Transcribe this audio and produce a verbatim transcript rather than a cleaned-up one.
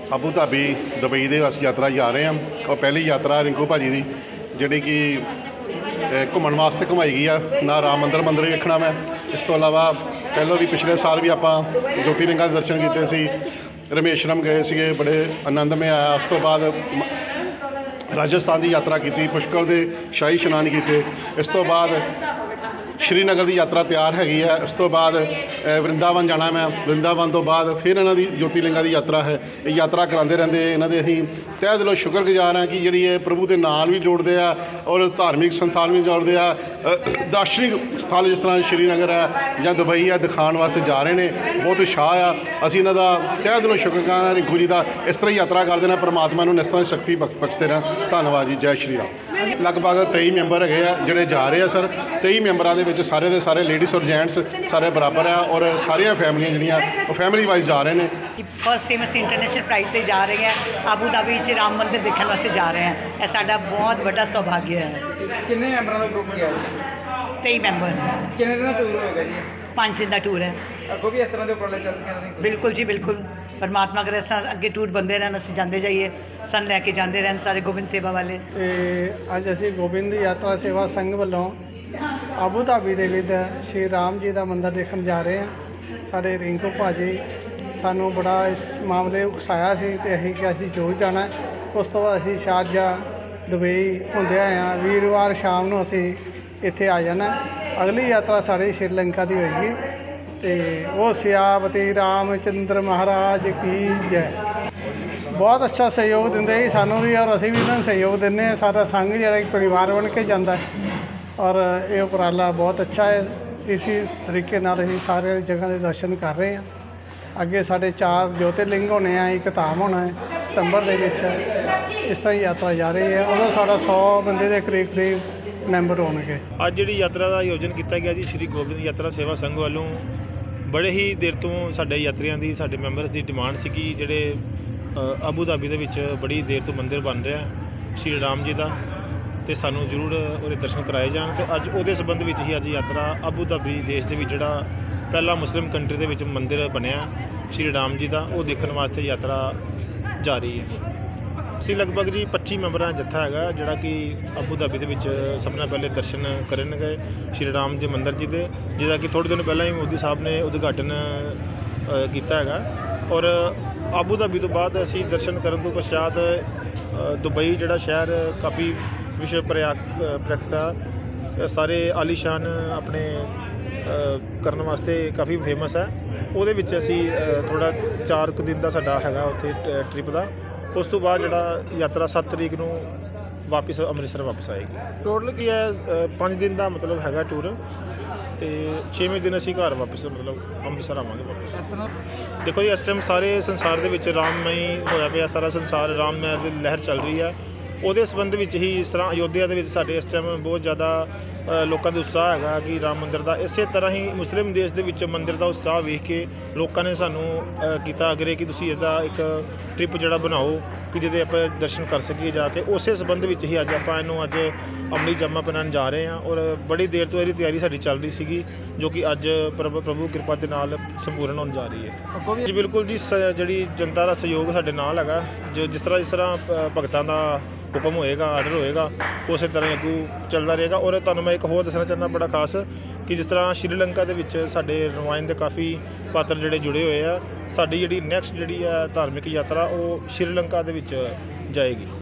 Abu Dhabi Dubai ਦੇ ਅਸੀਂ ਯਾਤਰਾ ਜਾ ਰਹੇ ਹਾਂ। ਉਹ ਪਹਿਲੀ ਯਾਤਰਾ ਰਿੰਕੂ ਭਾਜੀ ਦੀ ਜਿਹੜੀ ਕਿ ਘੁੰਮਣ ਵਾਸਤੇ ਘੁਮਾਈ ਗਈ ਆ। ਨਾ ਰਾਮ ਮੰਦਰ ਮੰਦਰ ਵੇਖਣਾ ਮੈਂ, ਇਸ ਤੋਂ ਇਲਾਵਾ ਪਹਿਲਾਂ ਵੀ ਪਿਛਲੇ ਸਾਲ ਵੀ ਆਪਾਂ ਜੋਤੀਲਿੰਗਾ ਦੇ ਦਰਸ਼ਨ ਕੀਤੇ ਸੀ, ਰਮੇਸ਼ਰਮ ਗਏ ਸੀਗੇ, ਬੜੇ ਆਨੰਦਮਈ ਆਇਆ। ਉਸ ਤੋਂ ਬਾਅਦ ਰਾਜਸਥਾਨ ਦੀ ਯਾਤਰਾ ਕੀਤੀ, ਪੁਸ਼ਕਰ ਦੇ ਸ਼ਾਹੀ ਇਸ਼ਨਾਨ ਕੀਤੇ। ਇਸ ਤੋਂ ਬਾਅਦ ਸ਼੍ਰੀਨਗਰ ਦੀ ਯਾਤਰਾ ਤਿਆਰ ਹੈਗੀ ਹੈ। ਉਸ ਤੋਂ ਬਾਅਦ ਵਰਿੰਦਾਵਨ ਜਾਣਾ ਮੈਂ, ਵਰਿੰਦਾਵਨ ਤੋਂ ਬਾਅਦ ਫਿਰ ਇਹਨਾਂ ਦੀ ਜੋਤੀਲਿੰਗਾ ਦੀ ਯਾਤਰਾ ਹੈ। ਇਹ ਯਾਤਰਾ ਕਰਾਉਂਦੇ ਰਹਿੰਦੇ, ਇਹਨਾਂ ਦੇ ਅਸੀਂ ਤਹਿ ਦਿਲੋਂ ਸ਼ੁਕਰਗੁਜ਼ਾਰ ਹਾਂ ਕਿ ਜਿਹੜੀ ਇਹ ਪ੍ਰਭੂ ਦੇ ਨਾਲ ਵੀ ਜੋੜਦੇ ਆ ਔਰ ਧਾਰਮਿਕ ਸੰਸਥਾਨ ਵੀ ਜੋੜਦੇ ਆ। ਦਾਰਸ਼ਨਿਕ ਸਥਲ ਜਿਸ ਤਰ੍ਹਾਂ ਸ਼੍ਰੀਨਗਰ ਹੈ ਜਾਂ ਦੁਬਈ ਹੈ, ਦਿਖਾਉਣ ਵਾਸਤੇ ਜਾ ਰਹੇ ਨੇ। ਬਹੁਤ ਉਤਸ਼ਾਹ ਆ। ਅਸੀਂ ਇਹਨਾਂ ਦਾ ਤਹਿ ਦਿਲੋਂ ਸ਼ੁਕਰਗੁਜ਼ਾਰ ਹਾਂ ਰਿੰਕੂ ਜੀ ਦਾ। ਇਸ ਤਰ੍ਹਾਂ ਯਾਤਰਾ ਕਰਦੇ ਨੇ, ਪਰਮਾਤਮਾ ਨੂੰ ਇਸ ਤਰ੍ਹਾਂ ਦੀ ਸ਼ਕਤੀ ਬਖ ਬਖਸ਼ਦੇ ਰਹਿਣ। ਧੰਨਵਾਦ ਜੀ। ਜੈ ਸ਼੍ਰੀ ਰਾਮ। ਲਗਭਗ ਤੇਈ ਮੈਂਬਰ ਹੈਗੇ ਆ ਜਿਹੜੇ ਜਾ ਰਹੇ ਆ ਸਰ। ਤੇਈ ਮੈਂਬਰਾਂ ਦੇ ਵਿੱਚ ਸਾਰੇ ਦੇ ਸਾਰੇ ਲੇਡੀਜ਼ ਔਰ ਜੈਂਟਸ ਸਾਰੇ ਬਰਾਬਰ ਆ ਔਰ ਸਾਰੀਆਂ ਫੈਮਲੀਆਂ ਜਿਹੜੀਆਂ ਉਹ ਫੈਮਿਲੀ ਵਾਈਜ਼ ਜਾ ਰਹੇ ਨੇ। ਫਸਟ ਟਾਈਮ ਅਸੀਂ ਇੰਟਰਨੈਸ਼ਨਲ ਫਲਾਈਟ 'ਤੇ ਜਾ ਰਹੇ ਹਾਂ। ਆਬੂ ਧਾਬੀ 'ਚ ਰਾਮ ਮੰਦਿਰ ਦੇਖਣ ਵਾਸਤੇ ਜਾ ਰਹੇ ਹਾਂ। ਇਹ ਸਾਡਾ ਬਹੁਤ ਵੱਡਾ ਸੁਭਾਗਿਆ ਹੈ। ਕਿੰਨੇ ਮੈਂਬਰਾਂ ਦਾ ਗਰੁੱਪ ਗਿਆ ਜੀ? ਤੇਈ ਮੈਂਬਰ। ਕਿੰਨੇ ਦਿਨ ਦਾ ਟੂਰ ਹੋਏਗਾ ਜੀ? ਪੰਜ ਦਿਨ ਦਾ ਟੂਰ ਹੈ। ਅੱਗੋਂ ਵੀ ਇਸ ਤਰ੍ਹਾਂ ਦੇ ਉਪਰਾਲੇ ਚੱਲਦੇ ਰਹਿਣਗੇ? ਬਿਲਕੁਲ ਜੀ ਬਿਲਕੁਲ। ਪਰਮਾਤਮਾ ਕਰੇ ਇਸ ਤਰ੍ਹਾਂ ਅੱਗੇ ਟੂਰ ਬੰਦੇ ਰਹਿਣ, ਅਸੀਂ ਜਾਂਦੇ ਜਾਈਏ, ਸਾਨੂੰ ਲੈ ਕੇ ਜਾਂਦੇ ਰਹਿਣ ਸਾਰੇ ਗੋਬਿੰਦ ਸੇਵਾ ਵਾਲੇ। ਤੇ ਅੱਜ ਅਸੀਂ ਗੋਬਿੰਦ ਯਾਤਰਾ ਸੇਵਾ ਸੰਘ ਵੱਲੋਂ ਆਬੂ ਧਾਬੀ ਦੇ ਵਿੱਚ ਸ਼੍ਰੀ ਰਾਮ ਜੀ ਦਾ ਮੰਦਿਰ ਦੇਖਣ ਜਾ ਰਹੇ ਹਾਂ। ਸਾਡੇ ਰਿੰਕੂ ਭਾਜੀ ਸਾਨੂੰ ਬੜਾ ਇਸ ਮਾਮਲੇ ਉਕਸਾਇਆ ਸੀ ਤੇ ਅਸੀਂ ਕਿ ਅਸੀਂ ਜ਼ਰੂਰ ਜਾਣਾ। ਉਸ ਤੋਂ ਬਾਅਦ ਅਸੀਂ ਸ਼ਾਰਜਾ ਦੁਬਈ ਹੁੰਦੇ ਆਏ ਹਾਂ। ਵੀਰਵਾਰ ਸ਼ਾਮ ਨੂੰ ਅਸੀਂ ਇੱਥੇ ਆ ਜਾਣਾ। ਅਗਲੀ ਯਾਤਰਾ ਸਾਡੀ ਸ਼੍ਰੀਲੰਕਾ ਦੀ ਹੋਏਗੀ। ਤੇ ਉਹ ਸਿਆਪਤੀ ਰਾਮਚੰਦਰ ਮਹਾਰਾਜ ਕੀ ਜੈ। ਬਹੁਤ ਅੱਛਾ ਸਹਿਯੋਗ ਦਿੰਦੇ ਜੀ ਸਾਨੂੰ ਵੀ ਔਰ ਅਸੀਂ ਵੀ ਇਹਨਾਂ ਨੂੰ ਸਹਿਯੋਗ ਦਿੰਦੇ ਹਾਂ। ਸਾਡਾ ਸੰਘ ਜਿਹੜਾ ਇੱਕ ਪਰਿਵਾਰ ਬਣ ਕੇ ਜਾਂਦਾ ਹੈ ਔਰ ਇਹ ਉਪਰਾਲਾ ਬਹੁਤ ਅੱਛਾ ਹੈ। ਇਸੇ ਤਰੀਕੇ ਨਾਲ ਅਸੀਂ ਸਾਰੇ ਜਗ੍ਹਾ ਦੇ ਦਰਸ਼ਨ ਕਰ ਰਹੇ ਹਾਂ। ਅੱਗੇ ਸਾਡੇ ਚਾਰ ਜੋਤਿਰਲਿੰਗ ਹੋਣੇ ਆ, ਇੱਕ ਧਾਮ ਹੋਣਾ ਹੈ ਸਤੰਬਰ ਦੇ ਵਿੱਚ। ਇਸ ਤਰ੍ਹਾਂ ਹੀ ਯਾਤਰਾ ਜਾ ਰਹੀ ਹੈ। ਉਦੋਂ ਸਾਡਾ ਸੌ ਬੰਦੇ ਦੇ ਕਰੀਬ ਕਰੀਬ ਮੈਂਬਰ ਹੋਣਗੇ। ਅੱਜ ਜਿਹੜੀ ਯਾਤਰਾ ਦਾ ਆਯੋਜਨ ਕੀਤਾ ਗਿਆ ਜੀ ਸ਼੍ਰੀ ਗੋਬਿੰਦ ਯਾਤਰਾ ਸੇਵਾ ਸੰਘ ਵੱਲੋਂ, ਬੜੇ ਹੀ ਦੇਰ ਤੋਂ ਸਾਡੇ ਯਾਤਰੀਆਂ ਦੀ, ਸਾਡੇ ਮੈਂਬਰਸ ਦੀ ਡਿਮਾਂਡ ਸੀ ਕਿ ਜਿਹੜੇ ਆਬੂ ਧਾਬੀ ਦੇ ਵਿੱਚ ਬੜੀ ਦੇਰ ਤੋਂ ਮੰਦਿਰ ਬਣ ਰਿਹਾ ਸ਼੍ਰੀ ਰਾਮ ਜੀ ਦਾ, ਅਤੇ ਸਾਨੂੰ ਜ਼ਰੂਰ ਉਹਦੇ ਦਰਸ਼ਨ ਕਰਾਏ ਜਾਣ। ਅਤੇ ਅੱਜ ਉਹਦੇ ਸੰਬੰਧ ਵਿੱਚ ਹੀ ਅੱਜ ਯਾਤਰਾ ਆਬੂ ਧਾਬੀ ਦੇਸ਼ ਦੇ ਵਿੱਚ ਜਿਹੜਾ ਪਹਿਲਾ ਮੁਸਲਿਮ ਕੰਟਰੀ ਦੇ ਵਿੱਚ ਮੰਦਿਰ ਬਣਿਆ ਸ਼੍ਰੀ ਰਾਮ ਜੀ ਦਾ, ਉਹ ਦੇਖਣ ਵਾਸਤੇ ਯਾਤਰਾ ਜਾ ਰਹੀ ਹੈ। ਅਸੀਂ ਲਗਭਗ ਜੀ ਪੱਚੀ ਮੈਂਬਰਾਂ ਦਾ ਜੱਥਾ ਹੈਗਾ ਜਿਹੜਾ ਕਿ ਆਬੂ ਧਾਬੀ ਦੇ ਵਿੱਚ ਸਭ ਤੋਂ ਪਹਿਲੇ ਦਰਸ਼ਨ ਕਰਨਗੇ ਸ਼੍ਰੀ ਰਾਮ ਜੀ ਮੰਦਿਰ ਜੀ ਦੇ, ਜਿਹਦਾ ਕਿ ਥੋੜ੍ਹੇ ਦਿਨ ਪਹਿਲਾਂ ਹੀ ਮੋਦੀ ਸਾਹਿਬ ਨੇ ਉਦਘਾਟਨ ਕੀਤਾ ਹੈਗਾ। ਔਰ ਆਬੂ ਧਾਬੀ ਤੋਂ ਬਾਅਦ ਅਸੀਂ ਦਰਸ਼ਨ ਕਰਨ ਤੋਂ ਪਛਾਤ ਦੁਬਈ ਜਿਹੜਾ ਸ਼ਹਿਰ ਕਾਫੀ ਵਿਸ਼ਵ ਪ੍ਰਯਾਗ ਪ੍ਰਖਤਾ ਸਾਰੇ ਆਲੀਸ਼ਾਨ ਆਪਣੇ ਕਰਨ ਵਾਸਤੇ ਕਾਫੀ ਫੇਮਸ ਹੈ। ਉਹਦੇ ਵਿੱਚ ਅਸੀਂ ਥੋੜ੍ਹਾ ਚਾਰ ਕੁ ਦਿਨ ਦਾ ਸਾਡਾ ਹੈਗਾ ਉੱਥੇ ਟ੍ਰਿਪ ਦਾ। ਉਸ ਤੋਂ ਬਾਅਦ ਜਿਹੜਾ ਯਾਤਰਾ ਸੱਤ ਤਰੀਕ ਨੂੰ ਵਾਪਸ ਅੰਮ੍ਰਿਤਸਰ ਵਾਪਸ ਆਏਗੀ। ਟੋਟਲ ਕੀ ਹੈ ਪੰਜ ਦਿਨ ਦਾ ਮਤਲਬ ਹੈਗਾ ਟੂਰ, ਅਤੇ ਛੇਵੇਂ ਦਿਨ ਅਸੀਂ ਘਰ ਵਾਪਸ ਮਤਲਬ ਅੰਮ੍ਰਿਤਸਰ ਆਵਾਂਗੇ ਵਾਪਸ। ਦੇਖੋ ਜੀ, ਇਸ ਟਾਈਮ ਸਾਰੇ ਸੰਸਾਰ ਦੇ ਵਿੱਚ ਰਾਮਮਈ ਹੋਇਆ ਪਿਆ, ਸਾਰਾ ਸੰਸਾਰ ਰਾਮਮਈ ਦੀ ਲਹਿਰ ਚੱਲ ਰਹੀ ਹੈ। ਉਹਦੇ ਸੰਬੰਧ ਵਿੱਚ ਹੀ ਇਸ ਤਰ੍ਹਾਂ ਅਯੋਧਿਆ ਦੇ ਵਿੱਚ ਸਾਡੇ ਇਸ ਟਾਈਮ ਬਹੁਤ ਜ਼ਿਆਦਾ ਲੋਕਾਂ ਦਾ ਉਤਸ਼ਾਹ ਹੈਗਾ ਕਿ ਰਾਮ ਮੰਦਿਰ ਦਾ। ਇਸੇ ਤਰ੍ਹਾਂ ਹੀ ਮੁਸਲਿਮ ਦੇਸ਼ ਦੇ ਵਿੱਚ ਮੰਦਿਰ ਦਾ ਉਤਸ਼ਾਹ ਵੇਖ ਕੇ ਲੋਕਾਂ ਨੇ ਸਾਨੂੰ ਕੀਤਾ ਅਗਰੇ ਕਿ ਤੁਸੀਂ ਇਹਦਾ ਇੱਕ ਟ੍ਰਿਪ ਜਿਹੜਾ ਬਣਾਓ ਕਿ ਜਿਹਦੇ ਆਪਾਂ ਦਰਸ਼ਨ ਕਰ ਸਕੀਏ ਜਾ ਕੇ। ਉਸੇ ਸੰਬੰਧ ਵਿੱਚ ਹੀ ਅੱਜ ਆਪਾਂ ਇਹਨੂੰ ਅੱਜ ਅਮਲੀ ਜਾਮਾ ਪਹਿਨਾਉਣ ਜਾ ਰਹੇ ਹਾਂ ਔਰ ਬੜੀ ਦੇਰ ਤੋਂ ਇਹਦੀ ਤਿਆਰੀ ਸਾਡੀ ਚੱਲ ਰਹੀ ਸੀਗੀ, ਜੋ ਕਿ ਅੱਜ ਪ੍ਰਭ ਪ੍ਰਭੂ ਕਿਰਪਾ ਦੇ ਨਾਲ ਸੰਪੂਰਨ ਹੋਣ ਜਾ ਰਹੀ ਹੈ ਜੀ। ਬਿਲਕੁਲ ਜੀ, ਸ ਜਿਹੜੀ ਜਨਤਾ ਦਾ ਸਹਿਯੋਗ ਸਾਡੇ ਨਾਲ ਹੈਗਾ। ਜੋ ਜਿਸ ਤਰ੍ਹਾਂ ਜਿਸ ਤਰ੍ਹਾਂ ਭਗਤਾਂ ਦਾ ਹੁਕਮ ਹੋਏਗਾ, ਆਰਡਰ ਹੋਏਗਾ, ਉਸੇ ਤਰ੍ਹਾਂ ਅੱਗੂ ਚੱਲਦਾ ਰਹੇਗਾ। ਔਰ ਤੁਹਾਨੂੰ ਮੈਂ ਇੱਕ ਹੋਰ ਦੱਸਣਾ ਚਾਹੁੰਦਾ ਬੜਾ ਖਾਸ ਕਿ ਜਿਸ ਤਰ੍ਹਾਂ ਸ਼੍ਰੀਲੰਕਾ ਦੇ ਵਿੱਚ ਸਾਡੇ ਨੁਮਾਇੰਦੇ ਕਾਫੀ ਪਾਤਰ ਜਿਹੜੇ ਜੁੜੇ ਹੋਏ ਆ। ਸਾਡੀ ਜਿਹੜੀ ਨੈਕਸਟ ਜਿਹੜੀ ਹੈ ਧਾਰਮਿਕ ਯਾਤਰਾ ਉਹ ਸ਼੍ਰੀਲੰਕਾ ਦੇ ਵਿੱਚ ਜਾਏਗੀ।